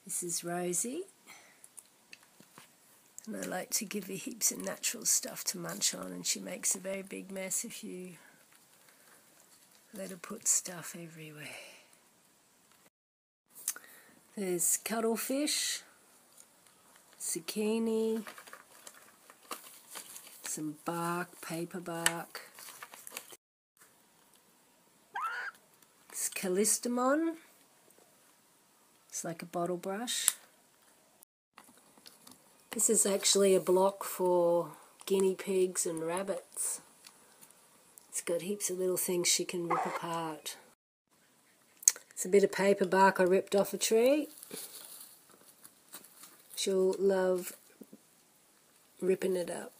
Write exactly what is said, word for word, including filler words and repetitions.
This is Rosie, and I like to give her heaps of natural stuff to munch on, and she makes a very big mess if you let her put stuff everywhere. There's cuttlefish, zucchini, some bark, paper bark. It's callistemon. It's like a bottle brush. This is actually a block for guinea pigs and rabbits. It's got heaps of little things she can rip apart. It's a bit of paper bark I ripped off a tree. She'll love ripping it up.